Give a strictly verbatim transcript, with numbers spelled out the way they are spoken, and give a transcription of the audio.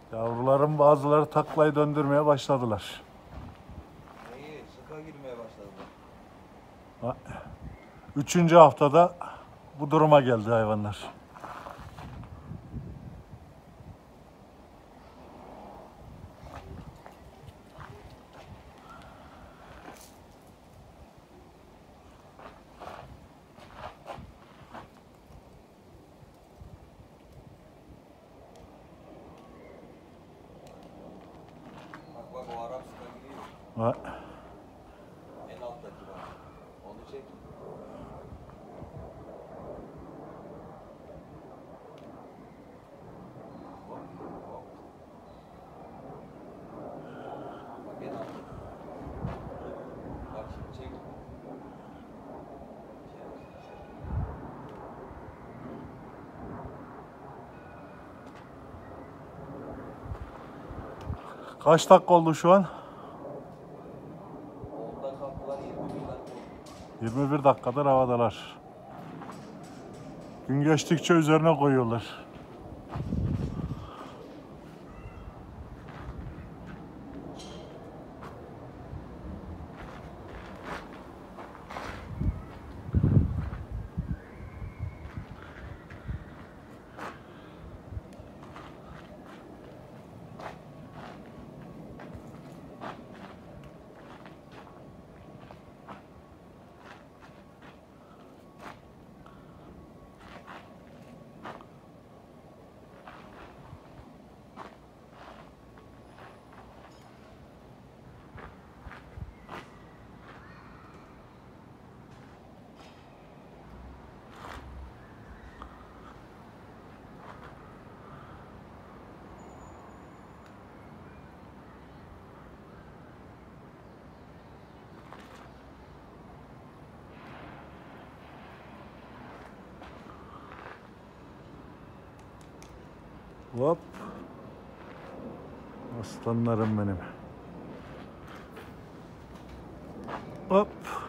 Yavruların bazıları taklayı döndürmeye başladılar. İyi, sıka girmeye başladılar. Ha, Üçüncü haftada bu duruma geldi hayvanlar. Bak bak o Arap sıka giriyor. Ha, En alttaki bak. Onu çek. Hop, hop. Bak en alttaki. Bak şimdi çek. Kaç dakika oldu şu an? Onda kalktılar yirmi bir dakika oldu. yirmi bir dakikadır havadalar. Gün geçtikçe üzerine koyuyorlar. Hop. Aslanlarım benim. Hop.